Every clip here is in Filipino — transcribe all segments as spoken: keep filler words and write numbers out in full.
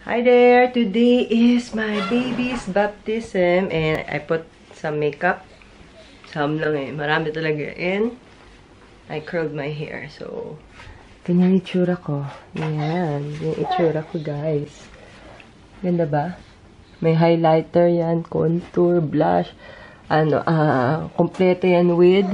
Hi there! Today is my baby's baptism and I put some makeup. Some lang eh. Marami talaga. And I curled my hair. So, ganyan yung itsura ko. Yan. Yung itsura ko, guys. Ganda ba? May highlighter yan, contour, blush. Ano, ah, uh, kompleto yan with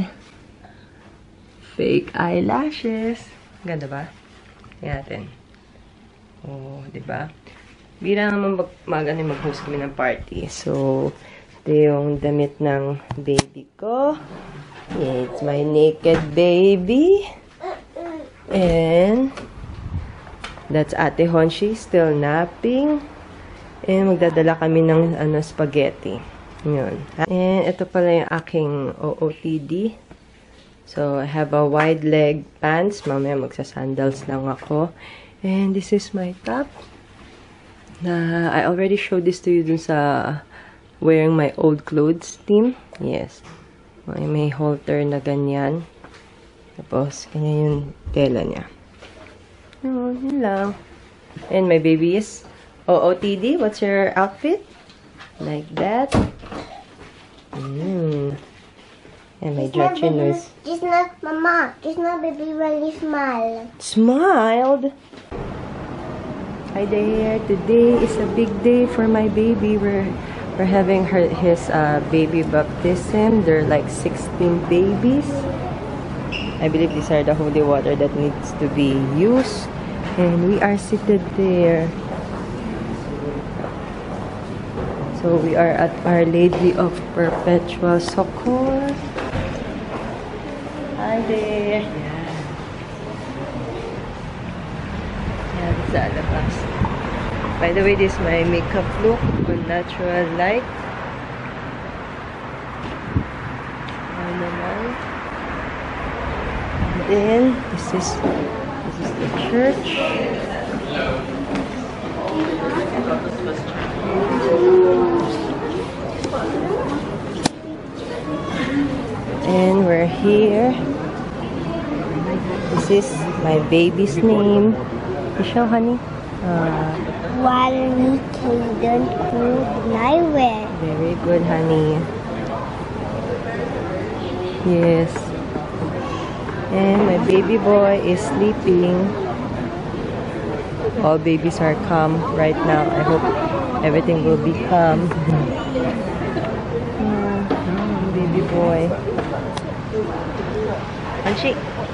fake eyelashes. Ganda ba? Yan natin. Oh, diba? Bira naman mag, mag, ano, mag-host kami ng party. So, ito yung damit ng baby ko. It's my naked baby. And, that's Ate Honshi, still napping. And, magdadala kami ng, ano, spaghetti. Yun. And, ito pala yung aking O O T D. So, I have a wide leg pants. Mamaya magsasandals lang ako. And, this is my top. Na, I already showed this to you dun sa wearing my old clothes team. Yes. May, may halter na ganyan. Tapos, ganyan yung tela niya. No, yun lang. And my baby is O O T D. What's your outfit? Like that. Mm. And my judge nose. Just not, Mama. Just not baby really smile. Smiled? Hi there. Today is a big day for my baby. We're we're having her his uh, baby baptism. There are like sixteen babies. I believe these are the holy water that needs to be used. And we are seated there. So we are at Our Lady of Perpetual Succor. Hi there. Yeah, this is alabas. By the way, this is my makeup look on natural light. And then this is this is the church. And we're here. This is my baby's name. Michelle, honey. Uh, Walnut Kingdom Food Nightwear. Very good, honey. Yes. And my baby boy is sleeping. All babies are calm right now. I hope everything will be calm. Yeah, baby boy. Anshi.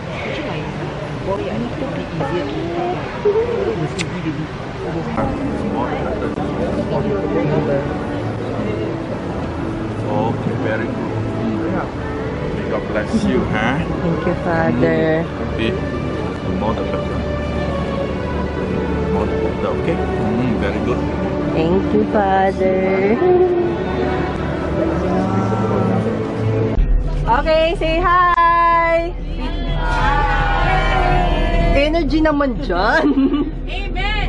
Okay, very good. God bless you, huh? Thank you, Father. Okay. More the better. More the better, okay? Mm, very good. Thank you, Father. Okay, say hi! Energy naman dyan. Amen!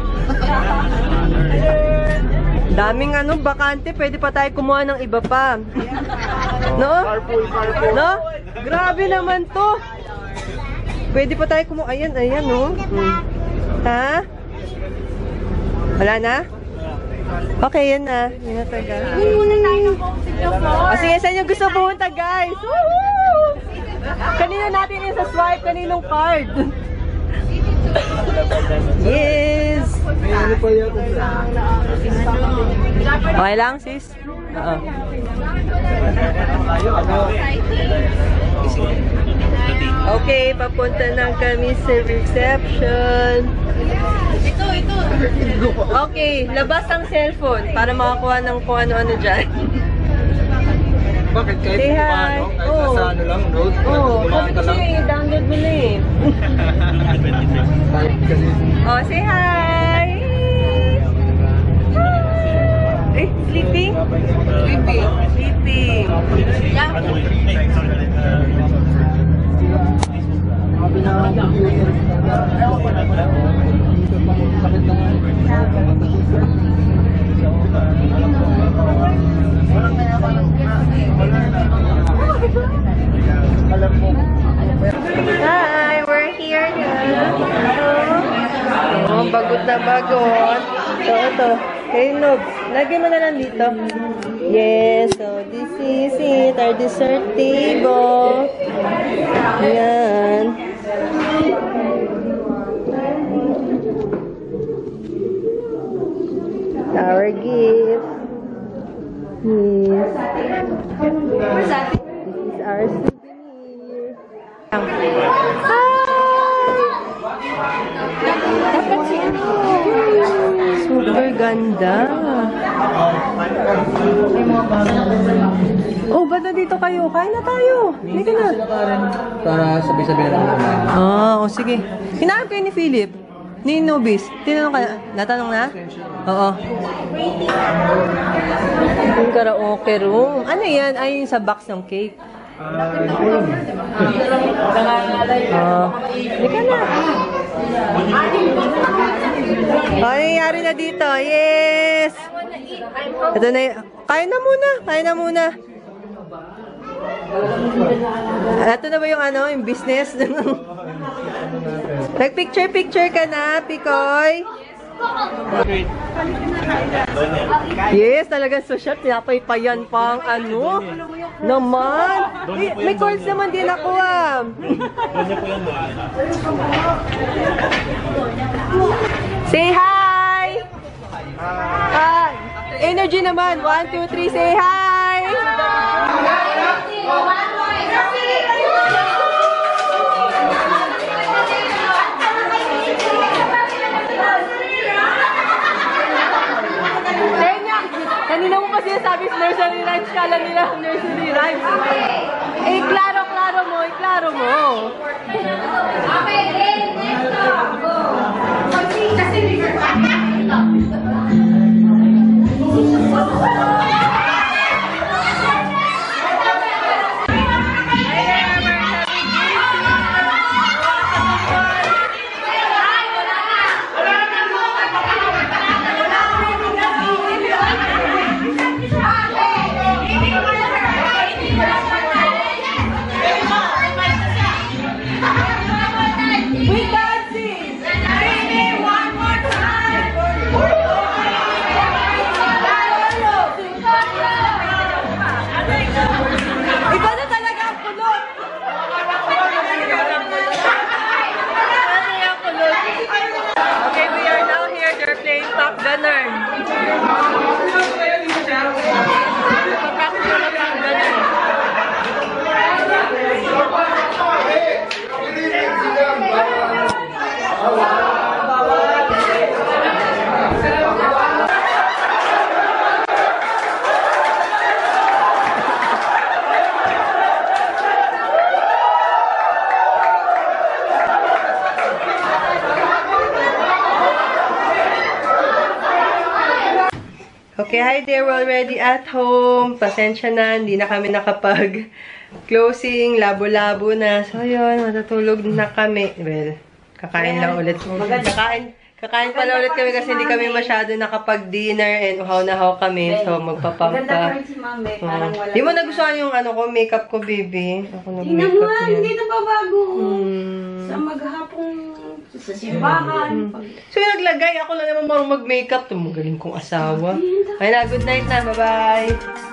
Daming ano, bakante. Pwede pa tayo kumuha ng iba pa. No? No? Grabe naman to. Pwede pa tayo kumuha. Ayan, ayan, no? Hmm. Ha? Wala na? Okay, yan na. Yan na taga. O sige, saan yung gusto pumunta, guys? Woohoo! Kanina natin yung sa swipe, kaninong card. Yes! Okay lang, sis? Oo. Okay, papunta na kami sa reception. Ito, ito. Okay, labas ang cellphone para makakuha ng kung ano-ano dyan. Bakit? Kahit Say kung hi. ano, kahit Oo. nasa ano lang, road, Oo, kumain sabi ka ko lang. sa'yo, i-download mo na eh. Kahit kasi, Oh, say hi! Eh, sleeping? Sleeping. Sleeping. Yeah. sabi na computer, dito pang sakit na nga. Alam mo. Hi, we're here na. Oh, bagot na damagon. So, ito. Hey, Nob. Lagyan mo na lang dito. Yes. So, this is it. Our dessert table. Ayan. Our gift. Yes. This is our souvenir. Super ganda. Oh, ba't na dito kayo? Kain na tayo. Halika na. Para sabay-sabay na lang kumain. Ah, o sige. Hinahanap kayo ni Philip. Ni Nobis. Tinanong ka, natanong na? Oo. Yung karaoke room. Ano yan? Ay, yung sa box ng cake. Ah. Halika na. Oh, nangyayari na dito. Yes! Ito na y- Kaya na muna. Kaya na muna. Ito na ba yung ano, yung business? Nag-picture-picture ka na, Pikoy? Yes, talagang social. Pinapaypayan pang ano. Naman. Eh, may calls naman din ako ah. Say hi! Hi! Energy naman. One, two, three, say hi! Tenya, kanina mo kasi sabi nursery rhymes, kala nila nursery rhymes. Eh, klaro, klaro mo, eh, klaro mo. Iba na talaga ang kulot. Okay, we are now here. They're playing Top Gunner. Pag-practice ko ng Top Gunner. Okay, hi there. We're already at home. Pasensya na, hindi na kami nakapag-closing. Labo-labo na. So, yun, matutulog na kami. Well, kakain lang ulit. Kakain, kakain pala ulit kami kasi hindi kami masyado nakapag-dinner and uhaw na uhaw kami. So, magpapampa. Hindi mo nagustuhan yung ano ko, makeup ko, baby. Ako nag-makeup niya. Hindi na pa bago. Hmm. Sa maghapong sa simbahan. So, yung naglagay. Ako lang naman marunong mag-makeup. Ito, magaling kong asawa. Ay na, good night na. Bye-bye.